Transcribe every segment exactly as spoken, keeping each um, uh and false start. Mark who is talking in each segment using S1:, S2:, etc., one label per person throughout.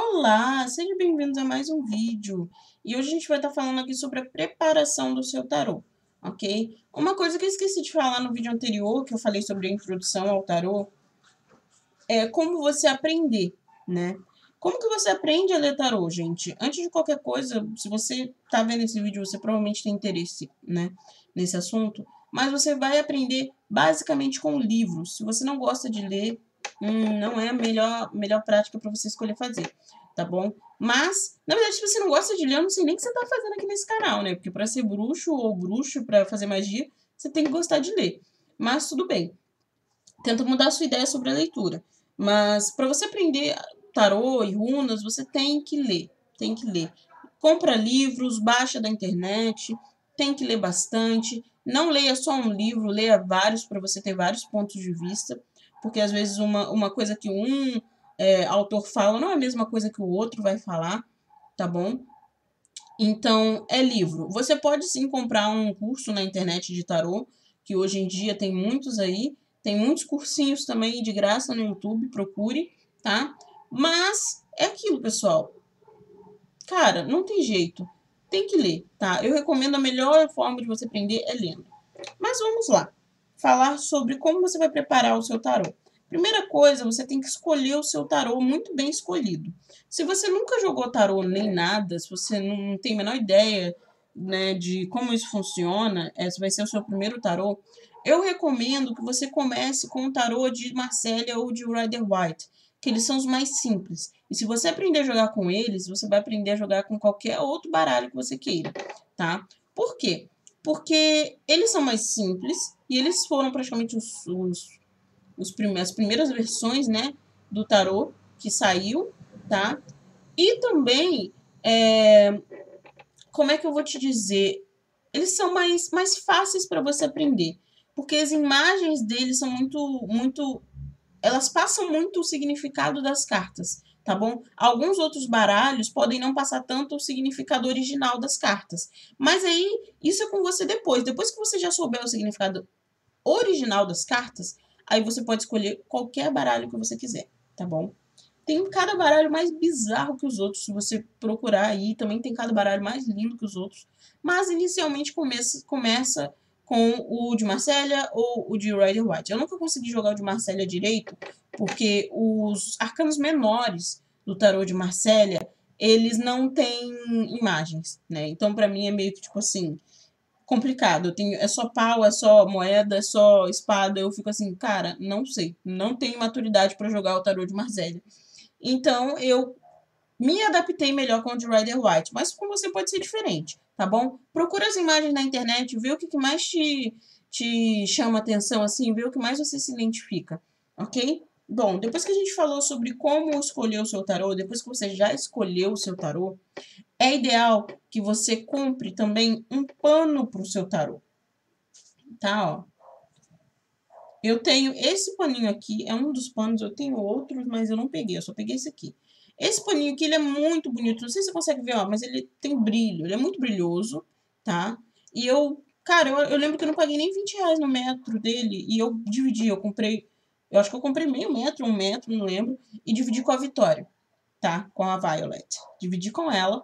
S1: Olá, sejam bem-vindos a mais um vídeo. E hoje a gente vai estar falando aqui sobre a preparação do seu tarô, ok? Uma coisa que eu esqueci de falar no vídeo anterior, que eu falei sobre a introdução ao tarô, é como você aprender, né? Como que você aprende a ler tarô, gente? Antes de qualquer coisa, se você tá vendo esse vídeo, você provavelmente tem interesse, né, nesse assunto, mas você vai aprender basicamente com livros. Se você não gosta de ler, hum, não é a melhor, melhor prática para você escolher fazer, tá bom? Mas, na verdade, se você não gosta de ler, eu não sei nem o que você tá fazendo aqui nesse canal, né? Porque para ser bruxo ou bruxo, para fazer magia, você tem que gostar de ler. Mas tudo bem. Tenta mudar a sua ideia sobre a leitura. Mas para você aprender tarô e runas, você tem que ler, tem que ler. Compra livros, baixa da internet, tem que ler bastante. Não leia só um livro, leia vários para você ter vários pontos de vista, porque às vezes uma, uma coisa que um é, autor fala não é a mesma coisa que o outro vai falar, tá bom? Então, é livro. Você pode sim comprar um curso na internet de tarô, que hoje em dia tem muitos aí. Tem muitos cursinhos também de graça no YouTube, procure, tá? Mas é aquilo, pessoal. Cara, não tem jeito. Tem que ler, tá? Eu recomendo a melhor forma de você aprender é lendo. Mas vamos lá. Falar sobre como você vai preparar o seu tarô. Primeira coisa, você tem que escolher o seu tarô muito bem escolhido. Se você nunca jogou tarô nem nada, se você não tem a menor ideia, né, de como isso funciona, esse vai ser o seu primeiro tarô, eu recomendo que você comece com o tarô de Marcélia ou de Rider White, que eles são os mais simples. E se você aprender a jogar com eles, você vai aprender a jogar com qualquer outro baralho que você queira, tá? Por quê? Porque eles são mais simples e eles foram praticamente os, os, os prime as primeiras versões, né, do tarô que saiu, tá? E também, é, como é que eu vou te dizer? Eles são mais, mais fáceis para você aprender, porque as imagens deles são muito, muito elas passam muito o significado das cartas, tá bom? Alguns outros baralhos podem não passar tanto o significado original das cartas. Mas aí, isso é com você depois. Depois que você já souber o significado original das cartas, aí você pode escolher qualquer baralho que você quiser, tá bom? Tem cada baralho mais bizarro que os outros, se você procurar aí. Também tem cada baralho mais lindo que os outros. Mas, inicialmente, começa, começa com o de Marcélia ou o de Rider White. Eu nunca consegui jogar o de Marcélia direito, porque os arcanos menores do tarô de Marcélia, eles não têm imagens, né? Então, pra mim, é meio que, tipo assim, complicado. Eu tenho, é só pau, é só moeda, é só espada. Eu fico assim, cara, não sei. Não tenho maturidade pra jogar o tarô de Marcélia. Então, eu me adaptei melhor com o de Rider White, mas com você pode ser diferente, tá bom? Procura as imagens na internet, vê o que mais te, te chama atenção, assim, vê o que mais você se identifica, ok? Bom, depois que a gente falou sobre como escolher o seu tarô, depois que você já escolheu o seu tarô, é ideal que você compre também um pano para o seu tarô, tá? Ó. Eu tenho esse paninho aqui, é um dos panos, eu tenho outros, mas eu não peguei, eu só peguei esse aqui. Esse paninho aqui, ele é muito bonito, não sei se você consegue ver, ó, mas ele tem brilho, ele é muito brilhoso, tá? E eu, cara, eu, eu lembro que eu não paguei nem vinte reais no metro dele, e eu dividi, eu comprei, eu acho que eu comprei meio metro, um metro, não lembro, e dividi com a Vitória, tá? Com a Violet. Dividi com ela,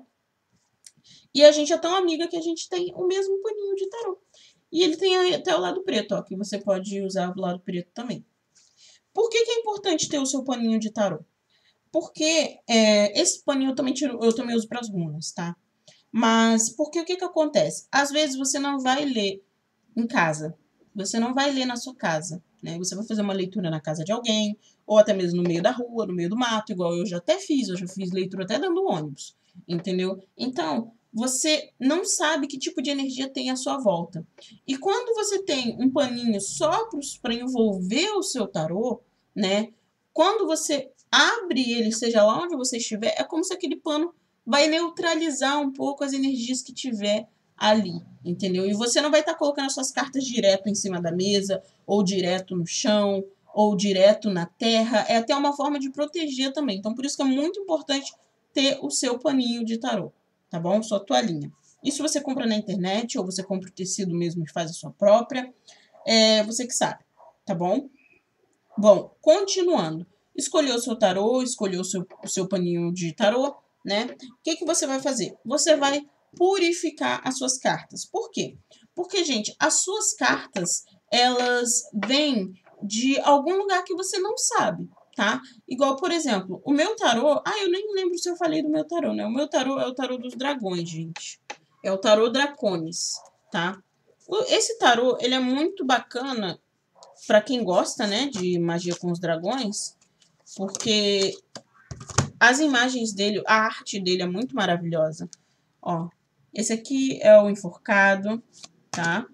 S1: e a gente é tão amiga que a gente tem o mesmo paninho de tarô. E ele tem até o lado preto, ó, que você pode usar o lado preto também. Por que, que é importante ter o seu paninho de tarô? Porque é, esse paninho eu também, tiro, eu também uso para as runas, tá? Mas porque o que, que acontece? Às vezes você não vai ler em casa. Você não vai ler na sua casa, né? Você vai fazer uma leitura na casa de alguém, ou até mesmo no meio da rua, no meio do mato, igual eu já até fiz. Eu já fiz leitura até dentro do ônibus, entendeu? Então, você não sabe que tipo de energia tem à sua volta. E quando você tem um paninho só para envolver o seu tarô, né? Quando você abre ele, seja lá onde você estiver, é como se aquele pano vai neutralizar um pouco as energias que tiver ali, entendeu? E você não vai estar tá colocando as suas cartas direto em cima da mesa, ou direto no chão, ou direto na terra. É até uma forma de proteger também. Então, por isso que é muito importante ter o seu paninho de tarô, tá bom? Sua toalhinha. Isso você compra na internet, ou você compra o tecido mesmo e faz a sua própria. É você que sabe, tá bom? Bom, continuando. escolheu o seu tarô, escolheu o seu, o seu paninho de tarô, né? O que, que você vai fazer? Você vai purificar as suas cartas. Por quê? Porque, gente, as suas cartas, elas vêm de algum lugar que você não sabe, tá? Igual, por exemplo, o meu tarô... Ah, eu nem lembro se eu falei do meu tarô, né? O meu tarô é o tarô dos dragões, gente. É o tarô Dracones, tá? Esse tarô, ele é muito bacana para quem gosta, né, de magia com os dragões, porque as imagens dele, a arte dele é muito maravilhosa. Ó, esse aqui é o enforcado, tá?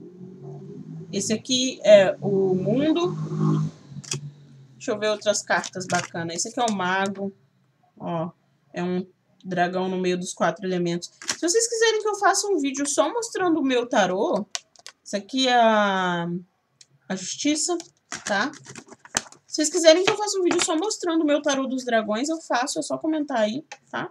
S1: Esse aqui é o mundo. Deixa eu ver outras cartas bacanas. Esse aqui é o mago. Ó, é um dragão no meio dos quatro elementos. Se vocês quiserem que eu faça um vídeo só mostrando o meu tarô, isso aqui é a, a justiça, tá? Se vocês quiserem que eu faça um vídeo só mostrando o meu tarô dos dragões, eu faço, é só comentar aí, tá?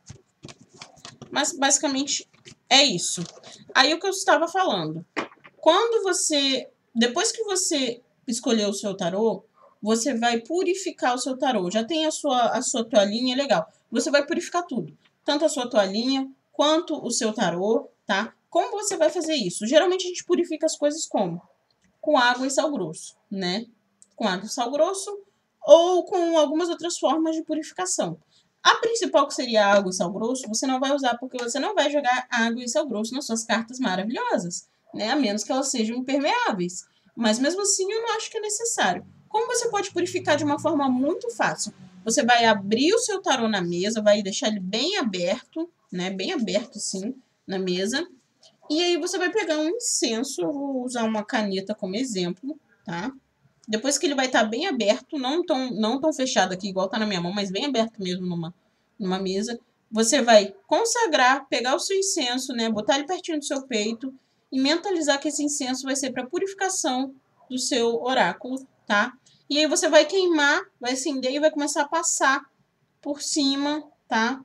S1: Mas, basicamente, é isso. Aí, o que eu estava falando. Quando você... Depois que você escolheu o seu tarô, você vai purificar o seu tarô. Já tem a sua, a sua toalhinha, legal. Você vai purificar tudo. Tanto a sua toalhinha, quanto o seu tarô, tá? Como você vai fazer isso? Geralmente, a gente purifica as coisas como? Com água e sal grosso, né? Com água e sal grosso, ou com algumas outras formas de purificação. A principal, que seria água e sal grosso, você não vai usar porque você não vai jogar água e sal grosso nas suas cartas maravilhosas, né? A menos que elas sejam impermeáveis. Mas mesmo assim, eu não acho que é necessário. Como você pode purificar de uma forma muito fácil? Você vai abrir o seu tarô na mesa, vai deixar ele bem aberto, né? Bem aberto, sim, na mesa. E aí você vai pegar um incenso, eu vou usar uma caneta como exemplo, tá? Depois que ele vai estar bem aberto, não tão, não tão fechado aqui, igual tá na minha mão, mas bem aberto mesmo numa, numa mesa, você vai consagrar, pegar o seu incenso, né, botar ele pertinho do seu peito e mentalizar que esse incenso vai ser para purificação do seu oráculo, tá? E aí você vai queimar, vai acender e vai começar a passar por cima, tá?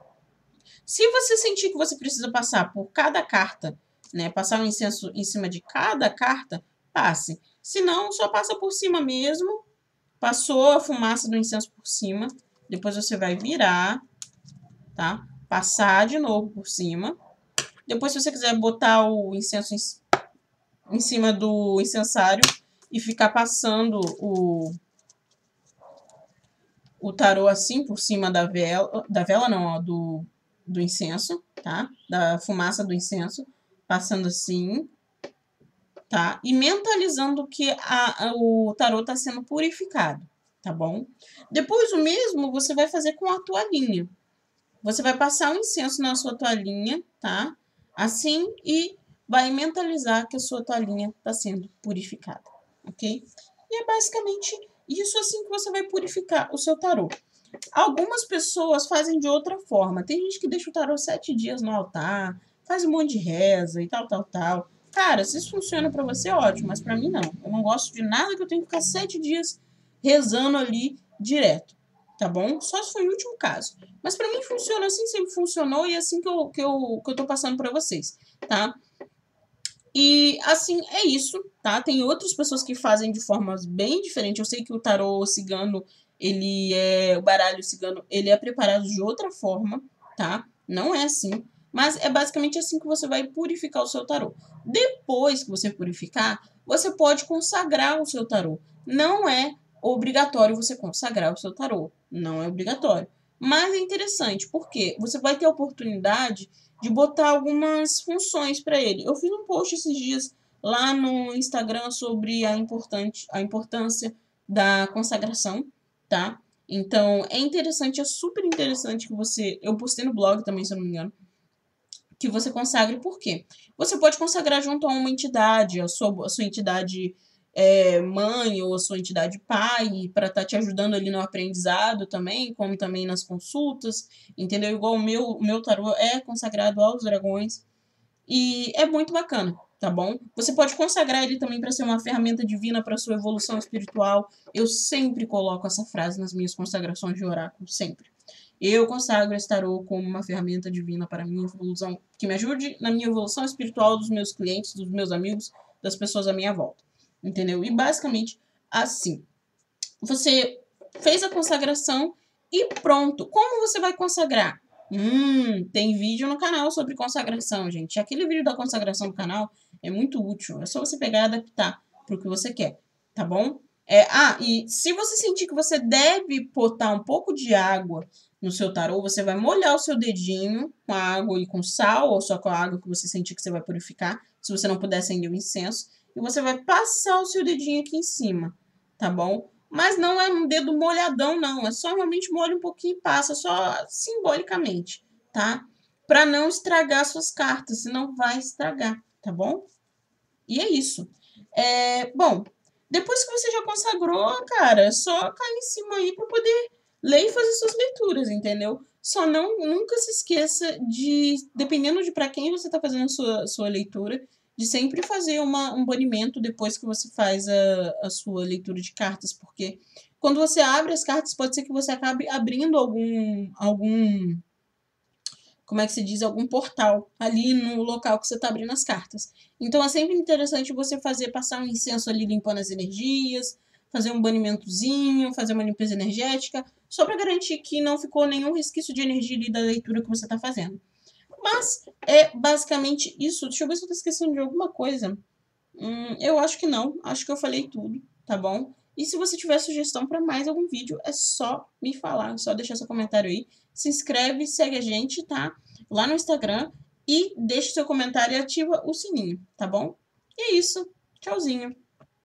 S1: Se você sentir que você precisa passar por cada carta, né, passar um incenso em cima de cada carta, passe. Se não, só passa por cima mesmo. Passou a fumaça do incenso por cima. Depois você vai virar, tá? Passar de novo por cima. Depois, se você quiser botar o incenso em, em cima do incensário e ficar passando o, o tarô assim por cima da vela, da vela não, ó, do, do incenso, tá? Da fumaça do incenso, passando assim, tá? E mentalizando que a, a, o tarô está sendo purificado, tá bom? Depois o mesmo você vai fazer com a toalhinha. Você vai passar o incenso na sua toalhinha, tá? Assim, e vai mentalizar que a sua toalhinha está sendo purificada, ok? E é basicamente isso assim que você vai purificar o seu tarô. Algumas pessoas fazem de outra forma. Tem gente que deixa o tarô sete dias no altar, faz um monte de reza e tal, tal, tal. Cara, se isso funciona pra você, ótimo, mas pra mim não. Eu não gosto de nada que eu tenho que ficar sete dias rezando ali direto, tá bom? Só se foi o último caso. Mas pra mim funciona assim, sempre funcionou e é assim que eu, que eu, que eu tô passando pra vocês, tá? E, assim, é isso, tá? Tem outras pessoas que fazem de formas bem diferentes. Eu sei que o tarô cigano, ele é... O baralho cigano, ele é preparado de outra forma, tá? Não é assim. Mas é basicamente assim que você vai purificar o seu tarô. Depois que você purificar, você pode consagrar o seu tarô. Não é obrigatório você consagrar o seu tarô. Não é obrigatório. Mas é interessante, porque você vai ter a oportunidade de botar algumas funções para ele. Eu fiz um post esses dias lá no Instagram sobre a, importante, a importância da consagração, tá? Então, é interessante, é super interessante que você... Eu postei no blog também, se eu não me engano, que você consagre. Por quê? Você pode consagrar junto a uma entidade, a sua, a sua entidade é, mãe ou a sua entidade pai, para estar tá te ajudando ali no aprendizado também, como também nas consultas, entendeu? Igual o meu, o meu tarô é consagrado aos dragões e é muito bacana, tá bom? Você pode consagrar ele também para ser uma ferramenta divina para sua evolução espiritual. Eu sempre coloco essa frase nas minhas consagrações de oráculo, sempre. Eu consagro esse tarô como uma ferramenta divina para a minha evolução, que me ajude na minha evolução espiritual dos meus clientes, dos meus amigos, das pessoas à minha volta. Entendeu? E basicamente assim. Você fez a consagração e pronto. Como você vai consagrar? Hum, tem vídeo no canal sobre consagração, gente. Aquele vídeo da consagração do canal é muito útil. É só você pegar e adaptar para o que você quer, tá bom? É, ah, e se você sentir que você deve botar um pouco de água no seu tarô, você vai molhar o seu dedinho com a água e com sal, ou só com a água que você sentir que você vai purificar, se você não puder acender o incenso, e você vai passar o seu dedinho aqui em cima, tá bom? Mas não é um dedo molhadão, não. É só realmente molha um pouquinho e passa, só simbolicamente, tá? Para não estragar suas cartas, senão vai estragar, tá bom? E é isso. É, bom, depois que você já consagrou, cara, é só cair em cima aí para poder ler e fazer suas leituras, entendeu? Só não, nunca se esqueça de, dependendo de para quem você está fazendo a sua, sua leitura, de sempre fazer uma, um banimento depois que você faz a, a sua leitura de cartas, porque quando você abre as cartas, pode ser que você acabe abrindo algum, algum como é que se diz, algum portal ali no local que você está abrindo as cartas. Então é sempre interessante você fazer, passar um incenso ali limpando as energias, fazer um banimentozinho, fazer uma limpeza energética, só para garantir que não ficou nenhum resquício de energia ali da leitura que você está fazendo. Mas é basicamente isso. Deixa eu ver se eu estou esquecendo de alguma coisa. Hum, eu acho que não. Acho que eu falei tudo, tá bom? E se você tiver sugestão para mais algum vídeo, é só me falar, é só deixar seu comentário aí. Se inscreve, segue a gente, tá? Lá no Instagram e deixa seu comentário e ativa o sininho, tá bom? E é isso. Tchauzinho.